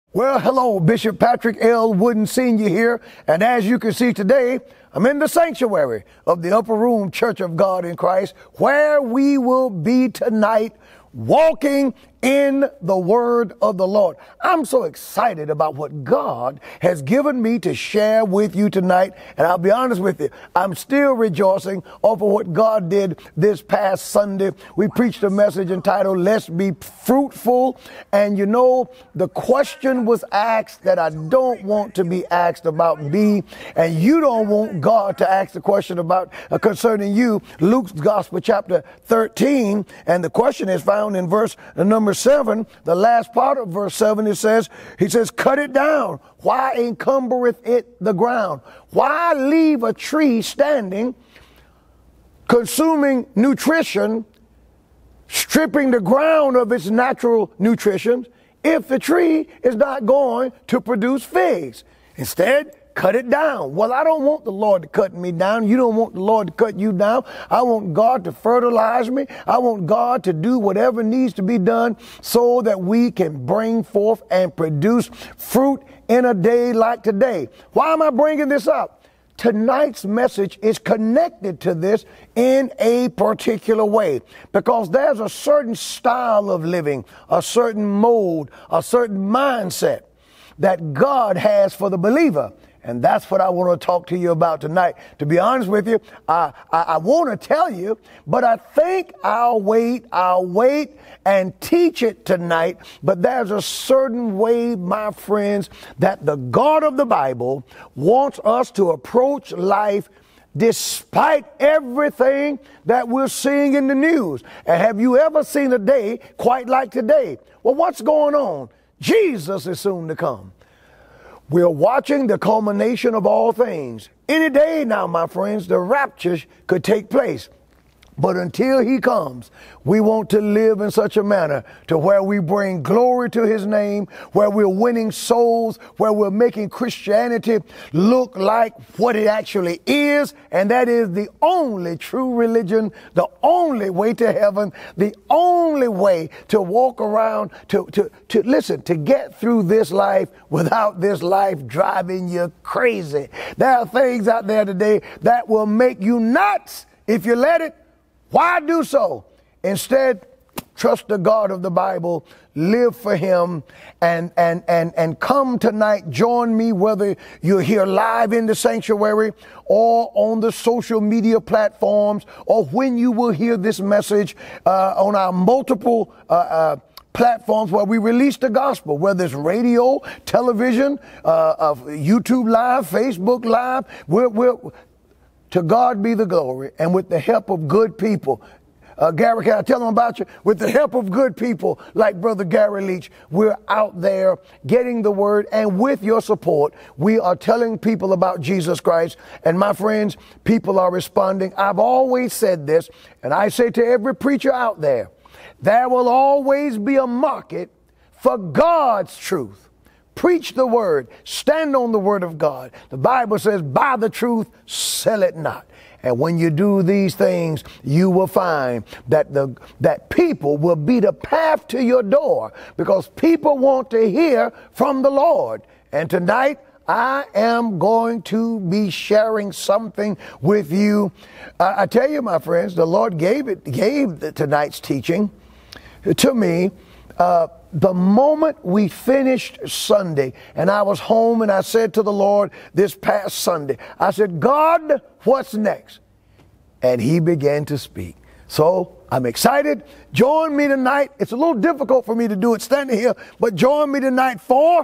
Well, hello, Bishop Patrick L. Wooden Sr. here, and as you can see today, I'm in the sanctuary of the Upper Room Church of God in Christ, where we will be tonight walking in the word of the Lord. I'm so excited about what God has given me to share with you tonight. And I'll be honest with you, I'm still rejoicing over what God did this past Sunday. We preached a message entitled, Let's Be Fruitful. And you know, the question was asked that I don't want to be asked about me, and you don't want God to ask the question about concerning you. Luke's Gospel, chapter 13, and the question is found in verse number 7, the last part of verse 7, he says, cut it down. Why encumbereth it the ground? Why leave a tree standing, consuming nutrition, stripping the ground of its natural nutrition, if the tree is not going to produce figs? Instead, cut it down. Well, I don't want the Lord to cut me down. You don't want the Lord to cut you down. I want God to fertilize me. I want God to do whatever needs to be done so that we can bring forth and produce fruit in a day like today. Why am I bringing this up? Tonight's message is connected to this in a particular way, because there's a certain style of living, a certain mode, a certain mindset that God has for the believer. And that's what I want to talk to you about tonight. To be honest with you, I want to tell you, but I think I'll wait and teach it tonight. But there's a certain way, my friends, that the God of the Bible wants us to approach life despite everything that we're seeing in the news. And have you ever seen a day quite like today? Well, what's going on? Jesus is soon to come. We're watching the culmination of all things. Any day now, my friends, the rapture could take place. But until he comes, we want to live in such a manner to where we bring glory to his name, where we're winning souls, where we're making Christianity look like what it actually is. And that is the only true religion, the only way to heaven, the only way to walk around, to listen, to get through this life without this life driving you crazy. There are things out there today that will make you nuts if you let it. Why do so? Instead, trust the God of the Bible, live for him, and come tonight. Join me, whether you're here live in the sanctuary or on the social media platforms, or when you will hear this message on our multiple platforms where we release the gospel, whether it's radio, television, YouTube Live, Facebook Live. To God be the glory, and with the help of good people. Gary, can I tell them about you? With the help of good people like Brother Gary Leach, we're out there getting the word, and with your support, we are telling people about Jesus Christ. And my friends, people are responding. I've always said this, and I say to every preacher out there, there will always be a market for God's truth. Preach the word. Stand on the word of God. The Bible says, buy the truth, sell it not. And when you do these things, you will find that people will be the path to your door, because people want to hear from the Lord. And tonight, I am going to be sharing something with you. I tell you, my friends, the Lord gave tonight's teaching to me. The moment we finished Sunday and I was home, and I said to the Lord this past Sunday, I said, God, what's next? And he began to speak. So I'm excited. Join me tonight. It's a little difficult for me to do it standing here, but join me tonight for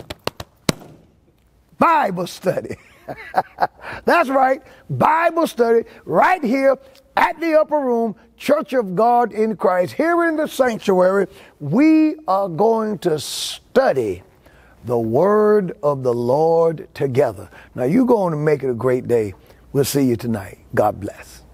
Bible study. That's right. Bible study right here at the Upper Room Church of God in Christ. Here in the sanctuary, we are going to study the word of the Lord together. Now, you're going to make it a great day. We'll see you tonight. God bless.